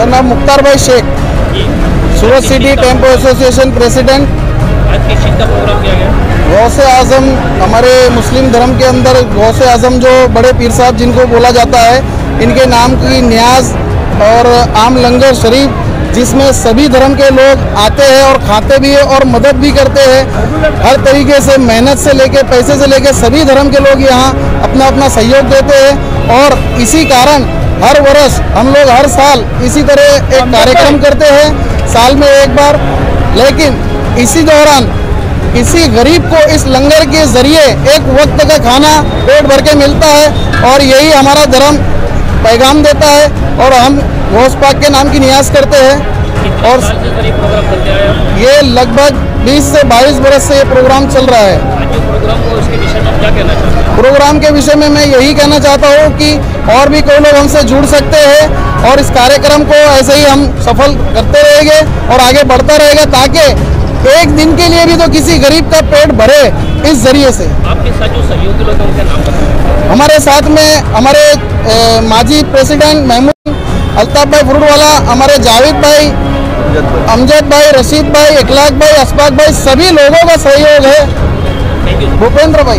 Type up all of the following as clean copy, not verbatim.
मेरा नाम मुख्तार भाई Shaikh, Surat city tempo association president. आज किस चीज़ का प्रोग्राम किया गया? गौसे आज़म, हमारे मुस्लिम धर्म के अंदर गौसे आज़म जो बड़े पीर साहब जिनको बोला जाता है, इनके नाम की न्याज और आम लंगर शरीफ, जिसमें सभी धर्म के लोग आते हैं और खाते भी हैं और मदद भी करते हैं। हर तरीके से मेहनत से लेके पैसे से लेके सभी धर्म के लोग यहाँ अपना अपना सहयोग देते हैं। और इसी कारण हर वर्ष हम लोग हर साल इसी तरह एक कार्यक्रम करते हैं, साल में एक बार। लेकिन इसी दौरान किसी गरीब को इस लंगर के जरिए एक वक्त का खाना पेट भर के मिलता है और यही हमारा धर्म पैगाम देता है। और हम गौस पाक के नाम की नियाज करते हैं। और प्रोग्राम करते हैं ये लगभग 20 से 22 बरस से ये प्रोग्राम चल रहा है। आज जो प्रोग्राम हो उसके विषय में क्या कहना चाहते हैं? प्रोग्राम के विषय में मैं यही कहना चाहता हूँ कि और भी कोई लोग हमसे जुड़ सकते हैं और इस कार्यक्रम को ऐसे ही हम सफल करते रहेंगे और आगे बढ़ता रहेगा, ताकि एक दिन के लिए भी तो किसी गरीब का पेट भरे इस जरिए से। आपके साथ जो सहयोगी लोग हैं उनका नाम बताएं। हमारे साथ में हमारे माजी प्रेसिडेंट महमूद अल्ताफ भाई फ्रूट वाला, हमारे जावेद भाई, अमजद भाई, रशीद भाई, इखलाक भाई, असफाक भाई, सभी लोगों का सहयोग है। भूपेंद्र भाई।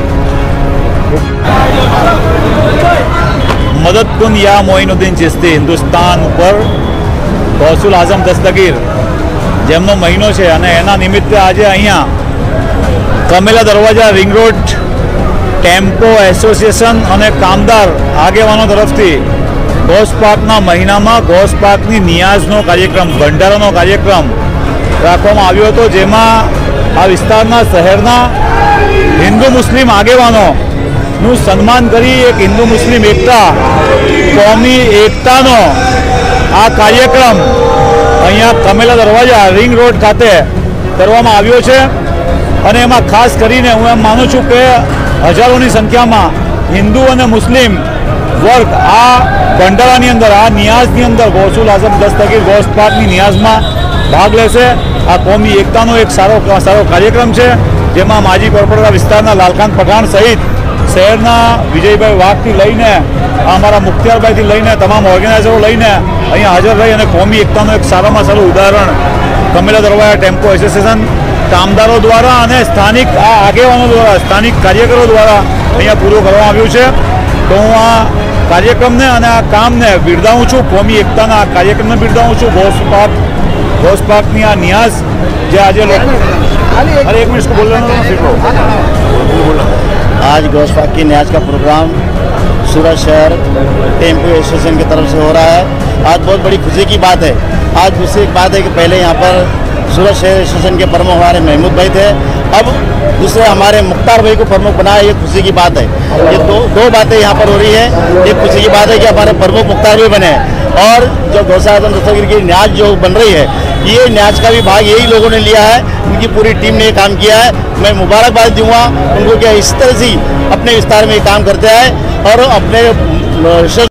मददकुन या मोइनुद्दीन चिश्ती हिंदुस्तान पर गौसुल आजम दस्तगीर જેમનો મહિનો છે અને એના નિમિત્તે આજે અહીંયા કમેલા દરવાજા રિંગ રોડ ટેમ્પો એસોસિએશન અને કામદાર આગેવાનો તરફથી ગૌસ પાકના મહિનામાં ગૌસ પાકની નિયાઝનો કાર્યક્રમ, ભંડારાનો કાર્યક્રમ રાખવામાં આવ્યો હતો, જેમાં આ વિસ્તારના શહેરના હિન્દુ મુસ્લિમ આગેવાનોનું સન્માન કરી એક હિન્દુ મુસ્લિમ એકતા, કોમી એકતાનો આ કાર્યક્રમ અહીંયા કમેલા દરવાજા રિંગ રોડ ખાતે કરવામાં આવ્યો છે। અને એમાં ખાસ કરીને હું એમ માનું છું કે હજારોની સંખ્યામાં હિન્દુ અને મુસ્લિમ વર્ગ આ ભંડારાની અંદર, આ નિયાઝની અંદર ગૌસુલ આઝમ દસ્તગીર ગૌસ પાકની નિયાઝમાં ભાગ લેશે। આ કોમી એકતાનો એક સારો કાર્યક્રમ છે, જેમાં માજી કોર્પોરેટર વિસ્તારના લાલકાંત પઠાણ સહિત શહેરના વિજયભાઈ વાઘથી લઈને અમારા મુખ્તિયારભાઈથી લઈને તમામ ઓર્ગેનાઇઝરો લઈને અહીંયા હાજર રહી અને કોમી એકતાનું એક સારામાં સારું ઉદાહરણ કમેલા દરવાજા ટેમ્પો એસોસિએશન કામદારો દ્વારા અને સ્થાનિક આ આગેવાનો દ્વારા, સ્થાનિક કાર્યકરો દ્વારા અહીંયા પૂરું કરવામાં આવ્યું છે। તો હું આ કાર્યક્રમને અને આ કામને બિરદાવું છું, કોમી એકતાના આ કાર્યક્રમને બિરદાવું છું। ગૌસ પાકની આ નિયાઝ જે આજે अरे एक मिनट बोल आज गौस पाक की न्याज का प्रोग्राम सूरत शहर टेम्पो एसोसिएशन की तरफ से हो रहा है। आज बहुत बड़ी खुशी की बात है। आज खुशी की बात है कि पहले यहाँ पर सूरत शहर एसोसिएशन के प्रमुख हमारे महमूद भाई थे, अब दूसरे हमारे मुख्तार भाई को प्रमुख बनाया। ये खुशी की बात है। ये दो बातें यहाँ पर हो रही है। एक खुशी की बात है कि हमारे प्रमुख मुख्तार भाई बने और जो गौस आज़म दस्तगीर की न्याज जो बन रही है, ये न्याज का भी भाग यही लोगों ने लिया है। उनकी पूरी टीम ने काम किया है। मैं मुबारकबाद दूंगा उनको कि इस तरह से अपने विस्तार में काम करते हैं और अपने